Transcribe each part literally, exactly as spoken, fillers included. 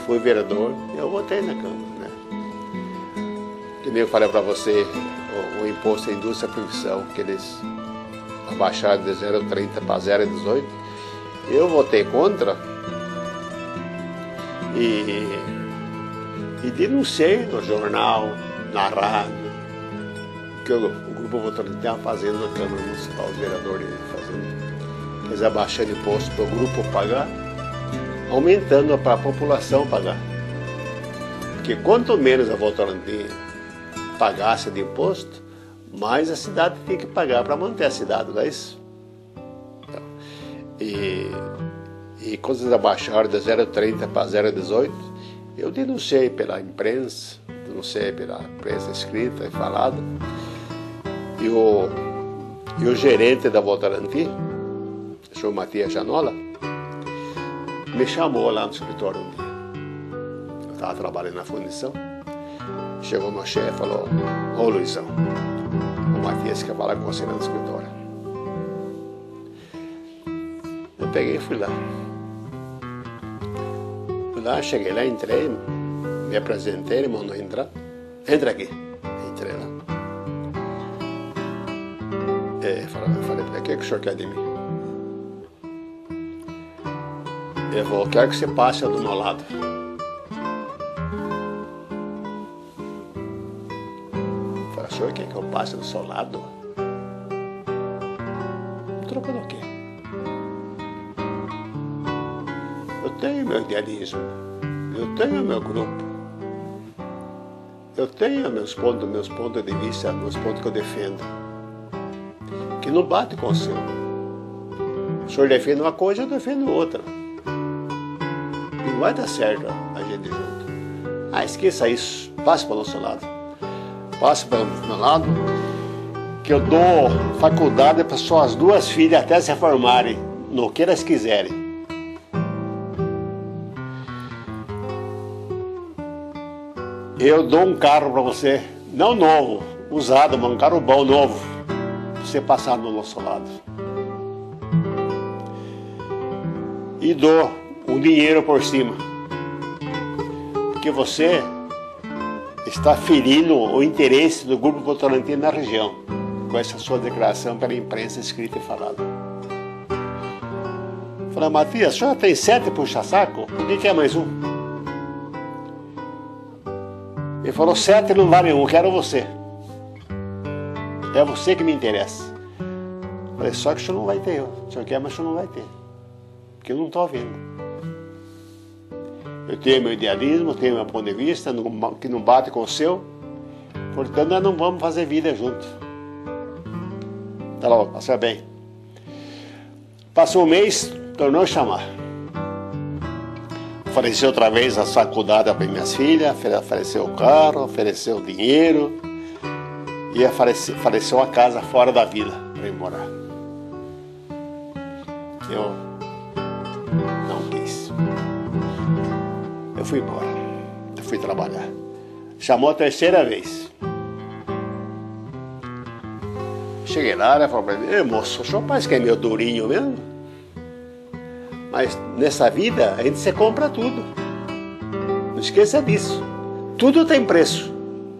fui vereador, eu votei na Câmara, né? Que nem eu falei para você, o, o imposto à indústria e profissão, que eles abaixaram de zero vírgula trinta para zero vírgula dezoito, eu votei contra e, e denunciei no jornal, na rádio, que o, o Grupo Votorantim estava fazendo na Câmara Municipal, os vereadores fazendo, eles abaixando imposto para o grupo pagar, aumentando para a população pagar. Porque quanto menos a Votorantim pagasse de imposto, mais a cidade tem que pagar para manter a cidade, não é isso? Então, e, e quando eles abaixaram de zero vírgula trinta para zero vírgula dezoito, eu denunciei pela imprensa, denunciei pela imprensa escrita e falada, e o, e o gerente da Votorantim, o senhor Matias Janola, me chamou lá no escritório um dia. Eu estava trabalhando na fundição. Chegou meu chefe e falou: ô Luizão, o Matias quer falar com você lá no escritório. Eu peguei e fui lá. Fui lá, cheguei lá, entrei, me apresentei, ele mandou entrar. Entra aqui. Entrei lá. É, falei, falei, o que, é que o senhor quer de mim? Ele falou: quero que você passe do meu lado. Eu falei: o senhor quer que eu passe do seu lado? Troca do quê? Eu tenho meu idealismo, eu tenho meu grupo, eu tenho meus pontos, meus pontos de vista, meus pontos que eu defendo, que não bate com o seu. O senhor defende uma coisa, eu defendo outra. Não vai dar certo a gente junto. Ah, esqueça isso, passe para o nosso lado. Passe para o meu lado, que eu dou faculdade para suas duas filhas até se formarem, no que elas quiserem. Eu dou um carro para você, não novo, usado, mas um carro bom, novo, para você passar do nosso lado. E dou o dinheiro por cima, porque você está ferindo o interesse do Grupo Votorantim na região, com essa sua declaração pela imprensa escrita e falada. Falei: Matias, o senhor tem sete puxa-saco? Por que quer mais um? Ele falou: sete não vale um, quero você. É você que me interessa. Falei: só que o senhor não vai ter. O senhor quer, mas o senhor não vai ter. Porque eu não estou vendo. Eu tenho meu idealismo, tenho meu ponto de vista, que não bate com o seu. Portanto, nós não vamos fazer vida juntos. Tá lá, passa bem. Passou um mês, tornou a chamar. Ofereceu outra vez a faculdade para minhas filhas, ofereceu o carro, ofereceu o dinheiro e ofereceu, ofereceu a casa fora da vila para ir morar. Eu não quis. Eu fui embora, eu fui trabalhar. Chamou a terceira vez. Cheguei lá, ela falou para mim: ei, moço, o senhor parece que é meio durinho mesmo, mas nessa vida a gente se compra tudo. Não esqueça disso. Tudo tem preço.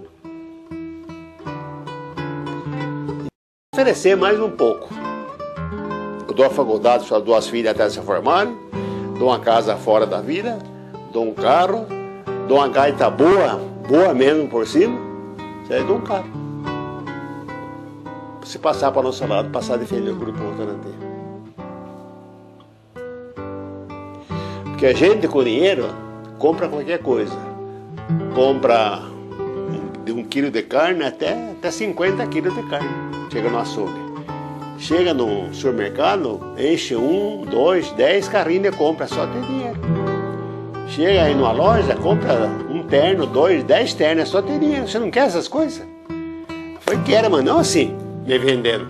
Oferecer mais um pouco. Eu dou a faculdade para duas filhas até se formarem, dou uma casa fora da vila, dou um carro, dou uma gaita boa, boa mesmo por cima, aí dou um carro. Se passar para o nosso lado, passar de defender o Grupo Votorantim. Porque a gente com dinheiro compra qualquer coisa. Compra de um quilo de carne até, até cinquenta quilos de carne. Chega no açougue. Chega no supermercado, enche um, dois, dez carrinhos de compra, só tem dinheiro. Chega aí numa loja, compra um terno, dois, dez ternos, só tem dinheiro. Você não quer essas coisas? Eu falei: quero, mas não assim, me vendendo.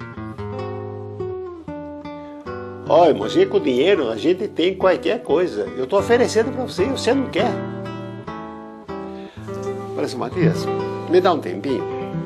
Olha, irmão, com dinheiro a gente tem qualquer coisa. Eu estou oferecendo para você e você não quer. Eu falei assim: Matias, me dá um tempinho.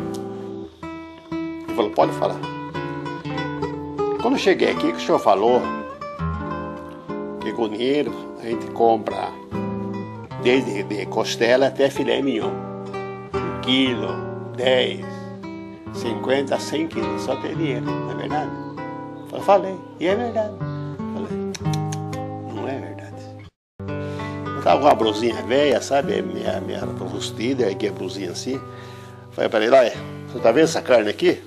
Ele falou: pode falar. Quando eu cheguei aqui, que o senhor falou que com dinheiro a gente compra desde de costela até filé mignon. Um quilo, dez, cinquenta, cem quilos, só tem dinheiro, não é verdade? Eu falei, e é verdade. Falei, não é verdade. Eu tava com uma blusinha velha, sabe, minha, minha rustida, aqui a blusinha assim. Falei para ele, olha, você tá vendo essa carne aqui?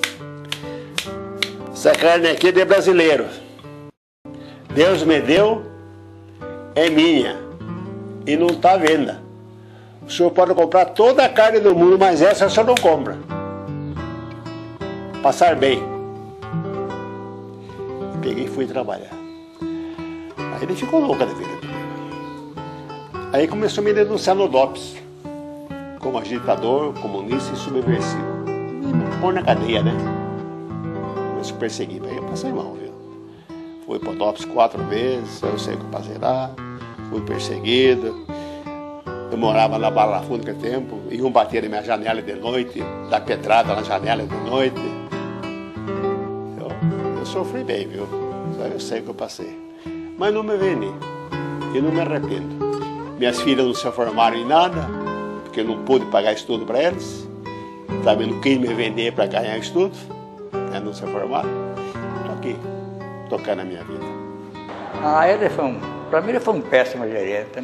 Essa carne aqui é de brasileiro. Deus me deu, é minha e não está à venda. O senhor pode comprar toda a carne do mundo, mas essa o senhor não compra. Passar bem. Peguei e fui trabalhar. Aí ele ficou louco da vida comigo. Aí começou a me denunciar no DOPS, como agitador, comunista e subversivo. Me pôr na cadeia, né? Começou a perseguir. Aí eu passei mal, viu? Fui para o DOPS quatro vezes, eu sei o que passei lá, fui perseguido. Eu morava na Barra Funda naquele tempo, iam bater na minha janela de noite, dar pedrada na janela de noite. Eu, eu sofri bem, viu? Eu sei o que eu passei. Mas não me vendi, e não me arrependo. Minhas filhas não se formaram em nada, porque eu não pude pagar estudo para eles. Também não quis me vender para ganhar estudo, né? Não se formaram. Estou aqui, tocando a minha vida. Ah, ele foi um, para mim ele foi um péssimo gerente, né?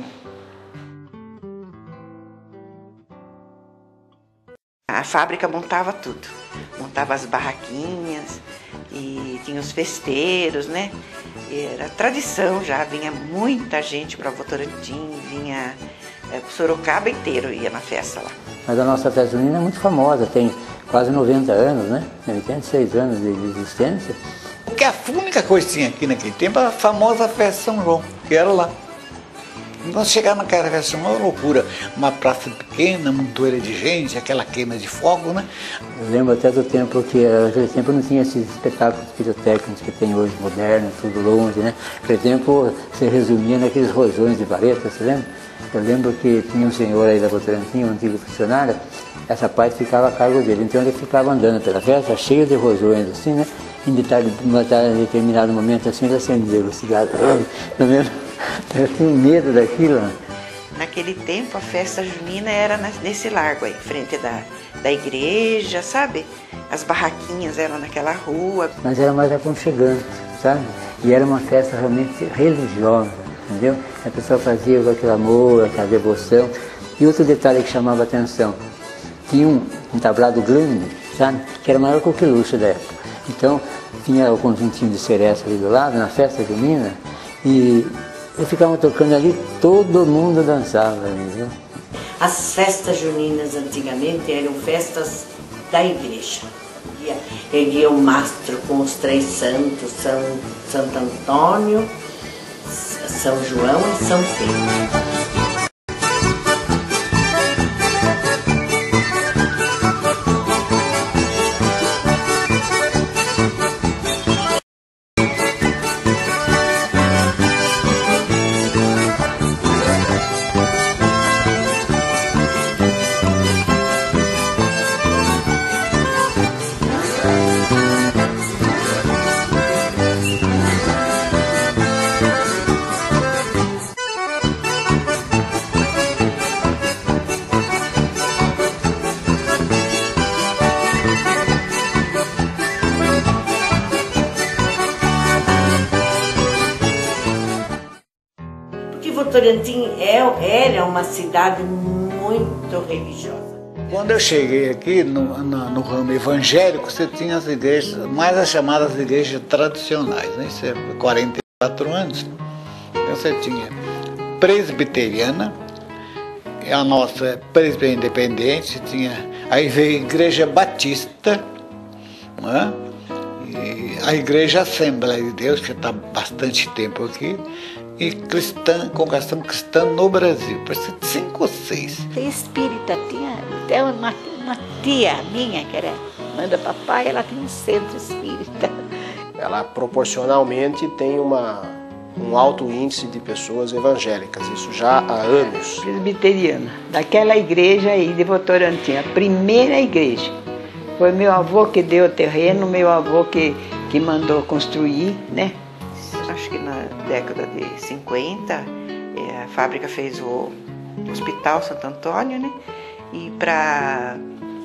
A fábrica montava tudo, montava as barraquinhas e tinha os festeiros, né? E era tradição já, vinha muita gente para Votorantim, vinha é, Sorocaba inteiro ia na festa lá. Mas a nossa festa junina é muito famosa, tem quase noventa anos, né? oitenta e seis anos de existência. Porque a única coisa que tinha aqui naquele tempo era a famosa festa São João, que era lá. Nós chegávamos naquela festa, uma loucura, uma praça pequena, montoeira de gente, aquela queima de fogo, né? Eu lembro até do tempo que, naquele tempo não tinha esses espetáculos pirotécnicos que tem hoje, modernos, tudo longe, né? Naquele tempo se resumia naqueles rojões de vareta, você lembra? Eu lembro que tinha um senhor aí da Votorantim, um antigo funcionário, essa parte ficava a cargo dele, então ele ficava andando pela festa, cheio de rojões, assim, né? Em determinado momento, assim, ele acendeu o cigarro, tá vendo? Eu tinha medo daquilo. Naquele tempo a festa junina era nesse largo aí, frente da, da igreja, sabe? As barraquinhas eram naquela rua. Mas era mais aconchegante, sabe? E era uma festa realmente religiosa, entendeu? A pessoa fazia com aquele amor, aquela devoção. E outro detalhe que chamava a atenção, tinha um, um tablado grande, sabe? Que era maior que o Queluche da época. Então, tinha o conjuntinho de Seresta ali do lado, na festa junina, e eu ficava tocando ali, todo mundo dançava, entendeu? As festas juninas antigamente eram festas da igreja. Erguia o mastro com os três santos, São, Santo Antônio, São João e São Pedro. Votorantim é, era uma cidade muito religiosa. Quando eu cheguei aqui no, no, no ramo evangélico, você tinha as igrejas, mais as chamadas igrejas tradicionais, né? Isso é quarenta e quatro anos. Você tinha presbiteriana, a nossa presbiteriana independente, tinha, aí veio a igreja batista, né? E a igreja Assembleia de Deus, que está há bastante tempo aqui, e cristã, congregação cristã no Brasil, parece cinco ou seis. Espírita, tinha até uma, uma tia minha, que era mãe do papai, ela tinha um centro espírita. Ela proporcionalmente tem uma, um alto índice de pessoas evangélicas, isso já há anos. Presbiteriana, daquela igreja aí de Votorantim, a primeira igreja. Foi meu avô que deu o terreno, meu avô que, que mandou construir, né? Acho que na década de cinquenta, a fábrica fez o, Hospital Santo Antônio, né? E para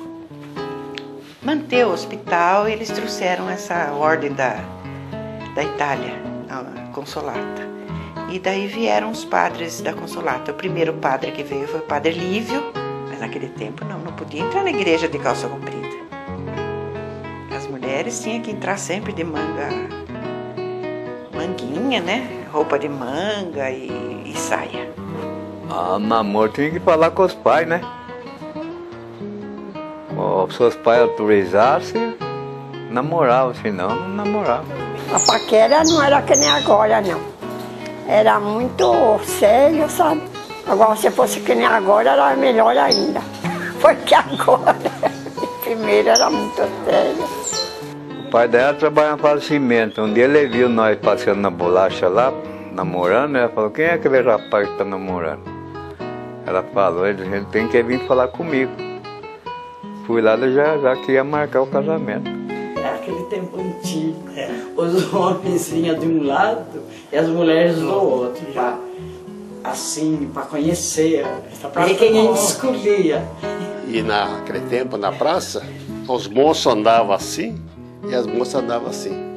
manter o hospital, eles trouxeram essa ordem da, da Itália, a Consolata. E daí vieram os padres da Consolata. O primeiro padre que veio foi o padre Lívio, mas naquele tempo não, não podia entrar na igreja de calça comprida. As mulheres tinham que entrar sempre de manga, manguinha, né? Roupa de manga e, e saia. Ah, namoro tinha que falar com os pais, né? Os seus pais autorizassem, namoravam, senão não namoravam. A paquera não era que nem agora, não. Era muito sério, sabe? Agora, se fosse que nem agora, era melhor ainda. Porque agora, primeiro era muito sério. O pai dela trabalhava para cimento. Um dia ele viu nós passeando na bolacha lá, namorando, ela falou, quem é aquele rapaz que está namorando? Ela falou, ele tem que vir falar comigo. Fui lá, já, já que ia marcar o casamento. É aquele tempo antigo. É. Os homens vinham de um lado e as mulheres do outro. Pra, assim, para conhecer. Para ver quem a gente escolhia. E naquele tempo, na praça, os moços andavam assim e as moças andavam assim.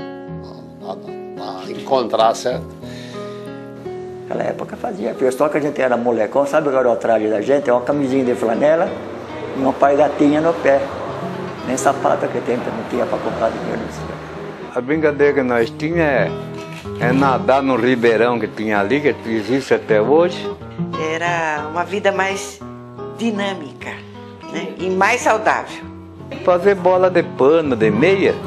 Para encontrar, certo? Naquela época fazia. Só que a gente era molecão, sabe agora o traje da gente? É uma camisinha de flanela e uma alpargatinha no pé. Nem sapato que tempo não tinha para comprar dinheiro. A brincadeira que nós tínhamos é, é nadar no ribeirão que tinha ali, que existe até hoje. Era uma vida mais dinâmica, né? E mais saudável. Fazer bola de pano, de meia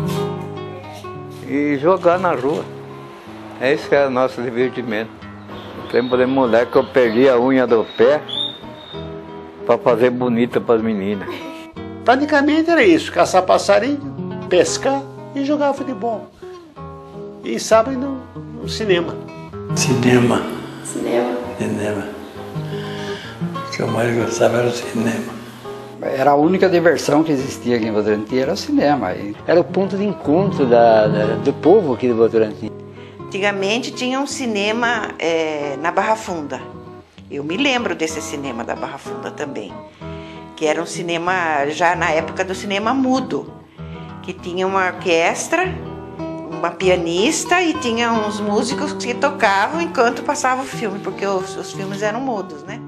e jogar na rua. Esse era o nosso divertimento. No tempo de moleque eu perdi a unha do pé para fazer bonita para as meninas. Praticamente era isso, caçar passarinho, pescar e jogar futebol. E sábado no, no cinema. Cinema. Cinema. Cinema. O que eu mais gostava era o cinema. Era a única diversão que existia aqui em Votorantim, era o cinema. Era o ponto de encontro da, da, do povo aqui de Votorantim. Antigamente tinha um cinema é, na Barra Funda. Eu me lembro desse cinema da Barra Funda também. Que era um cinema, já na época do cinema mudo, que tinha uma orquestra, uma pianista e tinha uns músicos que tocavam enquanto passava o filme, porque os, os filmes eram mudos, né?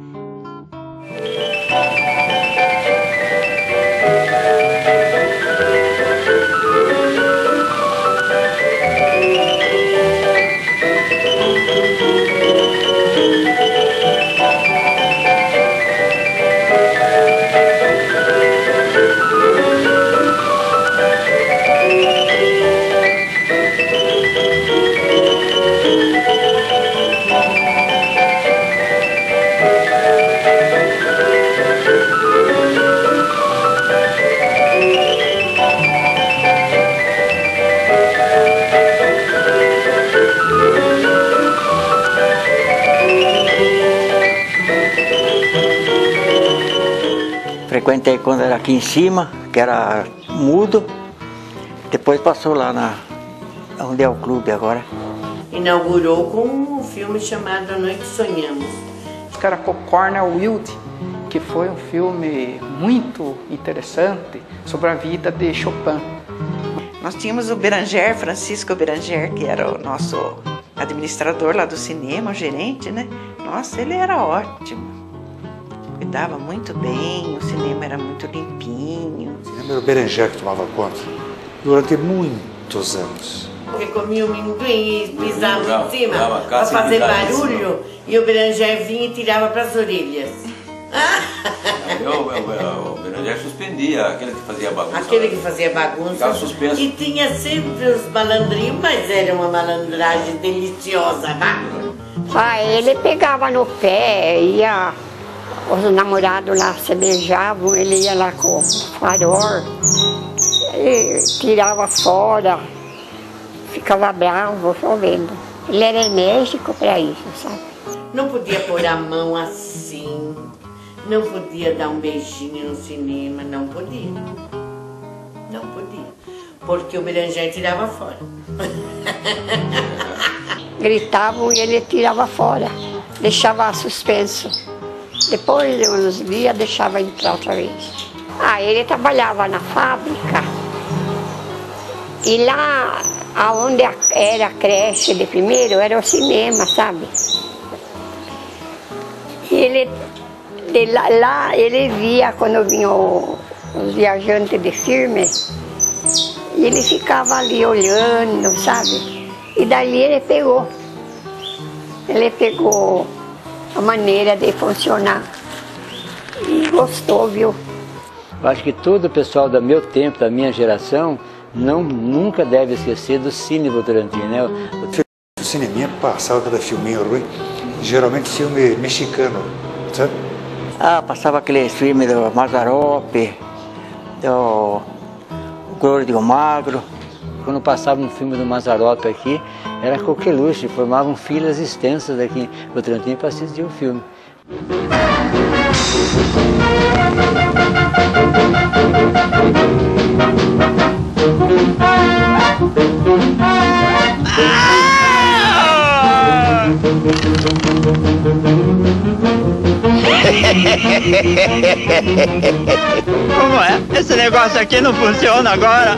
Frequentei quando era aqui em cima, que era mudo. Depois passou lá na onde é o clube agora. Inaugurou com um filme chamado A Noite Sonhamos. Que era com Cornel Wilde, que foi um filme muito interessante sobre a vida de Chopin. Nós tínhamos o Beranger, Francisco Beranger, que era o nosso administrador lá do cinema, o gerente, né? Nossa, ele era ótimo. Cuidava muito bem, o cinema era muito limpinho. Era o Beranger que tomava conta durante muitos anos. Porque comia o minduim e pisava em cima para fazer barulho e o Beranger vinha e tirava para as orelhas. Eu, eu, eu, o Beranger suspendia, aquele que fazia bagunça. Aquele que fazia bagunça. Ficava suspenso. E tinha sempre os malandrinhos, mas era uma malandragem deliciosa. Ah, ele pegava no pé, ia... Os namorados lá se beijavam, ele ia lá com o farol, e tirava fora, ficava bravo, só vendo. Ele era enérgico para isso, sabe? Não podia pôr a mão assim, não podia dar um beijinho no cinema, não podia. Não podia, porque o Beranger tirava fora. Gritavam e ele tirava fora, deixava suspenso. Depois de uns dias deixava entrar outra vez. Ah, ele trabalhava na fábrica e lá onde era a creche de primeiro era o cinema, sabe? E ele, de lá, lá ele via quando vinham os viajantes de filme e ele ficava ali olhando, sabe? E dali ele pegou, ele pegou a maneira de funcionar e gostou, viu? Eu acho que todo o pessoal do meu tempo, da minha geração, não, nunca deve esquecer do Cine Votorantim, né? O cineminha passava cada filminho ruim, geralmente filme mexicano, sabe? Ah, passava aqueles filmes do Mazzaropi, do Gordo e Magro. Quando passava um filme do Mazzaropi aqui, era coqueluche, formavam filas extensas aqui em Votorantim para assistir o filme. Como é? Esse negócio aqui não funciona agora.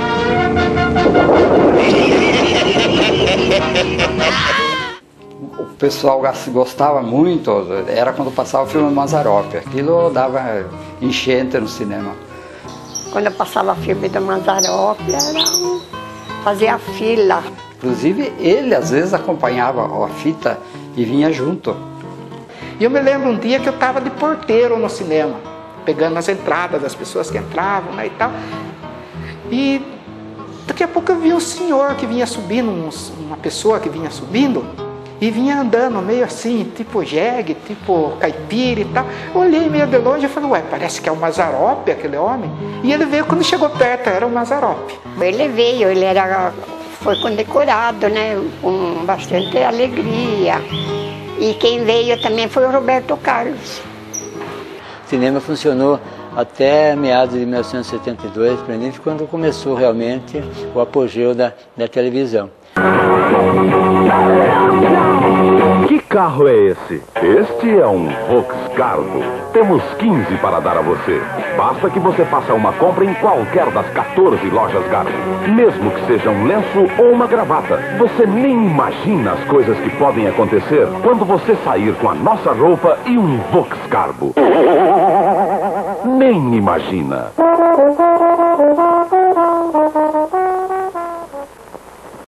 O pessoal gostava muito, era quando passava o filme Mazzaropi. Aquilo dava enchente no cinema. Quando passava filme do Mazzaropi, era um... fazia fila. Inclusive, ele às vezes acompanhava a fita e vinha junto. E eu me lembro um dia que eu estava de porteiro no cinema, pegando as entradas das pessoas que entravam, né, e tal. E daqui a pouco eu vi um senhor que vinha subindo, uma pessoa que vinha subindo, e vinha andando meio assim, tipo jegue, tipo caipira e tal. Eu olhei meio de longe e falei, ué, parece que é o Mazzaropi, aquele homem. E ele veio, quando chegou perto, era o Mazzaropi. Ele veio, ele era, foi condecorado, né, com bastante alegria. E quem veio também foi o Roberto Carlos. O cinema funcionou até meados de mil novecentos e setenta e dois, quando começou realmente o apogeu da, da televisão. Que carro é esse? Este é um Voxcargo. Temos quinze para dar a você. Basta que você faça uma compra em qualquer das quatorze lojas Garbo. Mesmo que seja um lenço ou uma gravata. Você nem imagina as coisas que podem acontecer quando você sair com a nossa roupa e um Voxcargo. Nem imagina.